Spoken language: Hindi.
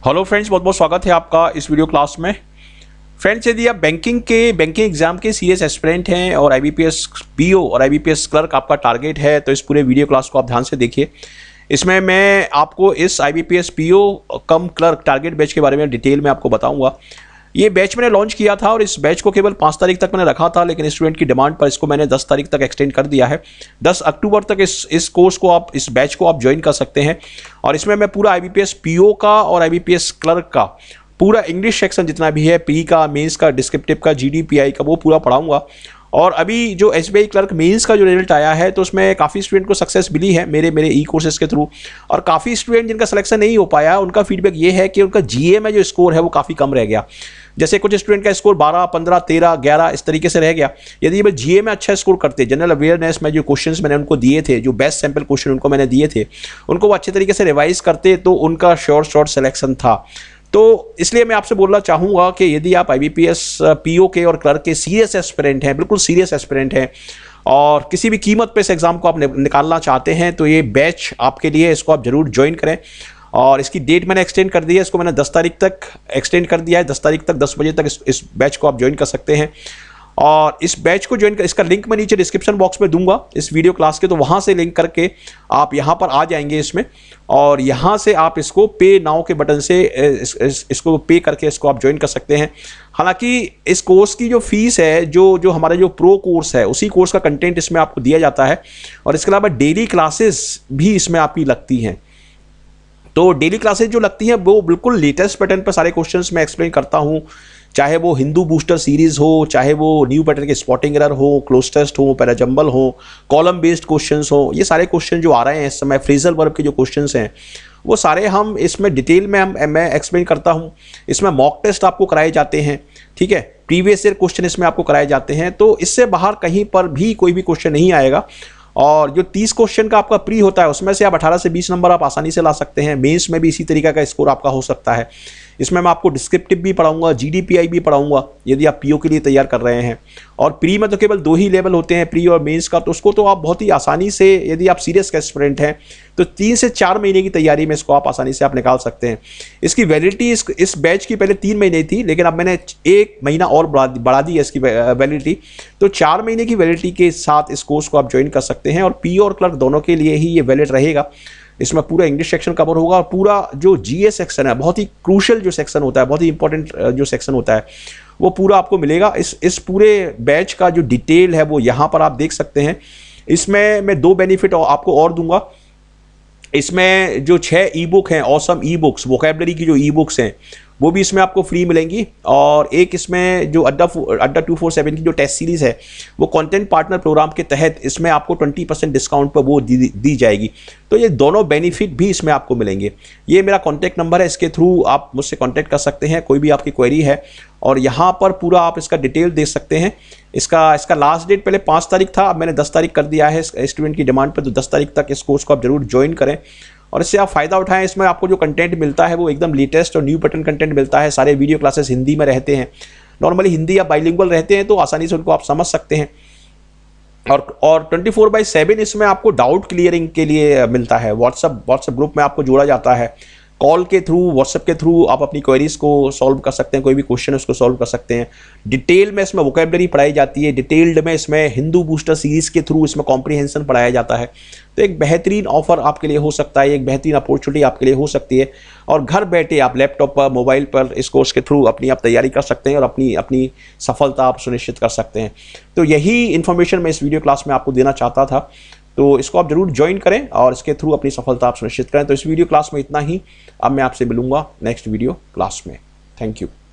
हेलो फ्रेंड्स, बहुत बहुत स्वागत है आपका इस वीडियो क्लास में। फ्रेंड्स, यदि आप बैंकिंग एग्जाम के सीरियस एस्पिरेंट हैं और आईबीपीएस पीओ और आईबीपीएस क्लर्क आपका टारगेट है, तो इस पूरे वीडियो क्लास को आप ध्यान से देखिए। इसमें मैं आपको इस IBPS PO cum clerk target batch के बारे में डिटेल में आपको बताऊंगा। ये बैच मैंने लॉन्च किया था और इस बैच को केवल 5 तारीख तक मैंने रखा था, लेकिन स्टूडेंट की डिमांड पर इसको मैंने 10 तारीख तक एक्सटेंड कर दिया है। 10 अक्टूबर तक इस कोर्स को इस बैच को आप ज्वाइन कर सकते हैं। और इसमें मैं पूरा आईबीपीएस पीओ का और आईबीपीएस क्लर्क का पूरा इंग्लिश सेक्शन जितना भी है, प्री का, मेंस का, डिस्क्रिप्टिव का, जीडीपीआई का, वो पूरा पढ़ाऊंगा। और अभी जो एसबीआई क्लर्क मेंस का जो रिजल्ट आया है, तो उसमें काफ़ी स्टूडेंट को सक्सेस मिली है मेरे ई कोर्सेज के थ्रू। और काफ़ी स्टूडेंट जिनका सिलेक्शन नहीं हो पाया, उनका फीडबैक ये है कि उनका जीए में जो स्कोर है वो काफ़ी कम रह गया। जैसे कुछ स्टूडेंट का स्कोर 12, 15, 13, 11 इस तरीके से रह गया। यदि ये जीए में अच्छा स्कोर करते, जनरल अवेयरनेस में जो क्वेश्चंस मैंने उनको दिए थे, जो बेस्ट सैंपल क्वेश्चन उनको मैंने दिए थे, उनको वो अच्छे तरीके से रिवाइज करते, तो उनका शॉर्ट सिलेक्शन था। तो इसलिए मैं आपसे बोलना चाहूँगा कि यदि आप आईबीपीएस पीओ के और क्लर्क के सीरियस एस्पिरेंट हैं, बिल्कुल सीरियस एस्पिरेंट हैं, और किसी भी कीमत पे इस एग्ज़ाम को आप निकालना चाहते हैं, तो ये बैच आपके लिए, इसको आप जरूर ज्वाइन करें। और इसकी डेट मैंने एक्सटेंड कर दी है, इसको मैंने 10 तारीख तक एक्सटेंड कर दिया है। 10 तारीख तक 10 बजे तक इस बैच को आप ज्वाइन कर सकते हैं। और इस बैच को ज्वाइन कर, इसका लिंक मैं नीचे डिस्क्रिप्शन बॉक्स में दूंगा इस वीडियो क्लास के, तो वहाँ से लिंक करके आप यहाँ पर आ जाएंगे इसमें, और यहाँ से आप इसको पे नाउ के बटन से इसको पे करके इसको आप ज्वाइन कर सकते हैं। हालांकि इस कोर्स की जो फीस है, जो हमारा जो प्रो कोर्स है, उसी कोर्स का कंटेंट इसमें आपको दिया जाता है, और इसके अलावा डेली क्लासेस भी इसमें आपकी लगती हैं। तो डेली क्लासेज जो लगती हैं वो बिल्कुल लेटेस्ट पैटर्न पर सारे क्वेश्चंस मैं एक्सप्लेन करता हूँ, चाहे वो हिंदू बूस्टर सीरीज हो, चाहे वो न्यू पैटर्न के स्पॉटिंग एरर हो, क्लोज टेस्ट हो, पैराजंबल हो, कॉलम बेस्ड क्वेश्चंस हो, ये सारे क्वेश्चन जो आ रहे हैं इस समय, फ्रेजल वर्ब के जो क्वेश्चंस हैं, वो सारे हम इसमें डिटेल में मैं एक्सप्लेन करता हूँ। इसमें मॉक टेस्ट आपको कराए जाते हैं, ठीक है, प्रीवियस ईयर क्वेश्चन इसमें आपको कराए जाते हैं। तो इससे बाहर कहीं पर भी कोई भी क्वेश्चन नहीं आएगा। और जो 30 क्वेश्चन का आपका प्री होता है, उसमें से आप 18 से 20 नंबर आप आसानी से ला सकते हैं। मेंस में भी इसी तरीके का स्कोर आपका हो सकता है। इसमें मैं आपको डिस्क्रिप्टिव भी पढ़ाऊंगा, जीडीपीआई भी पढ़ाऊंगा यदि आप पीओ के लिए तैयार कर रहे हैं। और प्री में तो केवल 2 ही लेवल होते हैं, प्री और मेंस का, तो उसको तो आप बहुत ही आसानी से, यदि आप सीरियस एस्पिरेंट हैं, तो 3 से 4 महीने की तैयारी में इसको आप आसानी से आप निकाल सकते हैं। इसकी वैलिडिटी इस बैच की पहले 3 महीने थी, लेकिन अब मैंने 1 महीना और बढ़ा दी है इसकी वैलिडिटी। तो 4 महीने की वैलिडिटी के साथ इस कोर्स को आप ज्वाइन कर सकते हैं। और पीओ और क्लर्क दोनों के लिए ही ये वैलिड रहेगा। इसमें पूरा इंग्लिश सेक्शन कवर होगा, और पूरा जो जीए सेक्शन है, बहुत ही क्रूशियल जो सेक्शन होता है, बहुत ही इंपॉर्टेंट जो सेक्शन होता है, वो पूरा आपको मिलेगा। इस पूरे बैच का जो डिटेल है वो यहाँ पर आप देख सकते हैं। इसमें मैं 2 बेनिफिट आपको और दूंगा। इसमें जो 6 ई बुक हैं, ऑसम ई बुक्स, वोकैबलरी की जो ई बुक्स हैं, वो भी इसमें आपको फ्री मिलेंगी। और एक इसमें जो अड्डा 247 की जो टेस्ट सीरीज़ है, वो कंटेंट पार्टनर प्रोग्राम के तहत इसमें आपको 20% डिस्काउंट पर वो दी जाएगी। तो ये दोनों बेनिफिट भी इसमें आपको मिलेंगे। ये मेरा कॉन्टैक्ट नंबर है, इसके थ्रू आप मुझसे कॉन्टैक्ट कर सकते हैं, कोई भी आपकी क्वेरी है। और यहाँ पर पूरा आप इसका डिटेल देख सकते हैं। इसका लास्ट डेट पहले 5 तारीख था, अब मैंने 10 तारीख कर दिया है स्टूडेंट की डिमांड पर। तो 10 तारीख तक इस कोर्स को आप जरूर ज्वाइन करें और इससे आप फ़ायदा उठाएं। इसमें आपको जो कंटेंट मिलता है वो एकदम लेटेस्ट और न्यू पैटर्न कंटेंट मिलता है। सारे वीडियो क्लासेस हिंदी में रहते हैं। नॉर्मली हिंदी या बाइलिंगुअल रहते हैं, तो आसानी से उनको आप समझ सकते हैं। और 24/7 इसमें आपको डाउट क्लियरिंग के लिए मिलता है। व्हाट्सएप ग्रुप में आपको जोड़ा जाता है। कॉल के थ्रू, व्हाट्सएप के थ्रू आप अपनी क्वेरीज को सॉल्व कर सकते हैं, कोई भी क्वेश्चन है उसको सॉल्व कर सकते हैं। डिटेल में इसमें वोकैबलरी पढ़ाई जाती है, डिटेल्ड में इसमें हिंदू बूस्टर सीरीज के थ्रू इसमें कॉम्प्रिहेंशन पढ़ाया जाता है। तो एक बेहतरीन ऑफर आपके लिए हो सकता है, एक बेहतरीन अपॉर्चुनिटी आपके लिए हो सकती है। और घर बैठे आप लैपटॉप पर, मोबाइल पर इस कोर्स के थ्रू अपनी आप तैयारी कर सकते हैं और अपनी सफलता आप सुनिश्चित कर सकते हैं। तो यही इन्फॉर्मेशन मैं इस वीडियो क्लास में आपको देना चाहता था। तो इसको आप जरूर ज्वाइन करें और इसके थ्रू अपनी सफलता आप सुनिश्चित करें। तो इस वीडियो क्लास में इतना ही। अब मैं आपसे मिलूंगा नेक्स्ट वीडियो क्लास में। Thank you.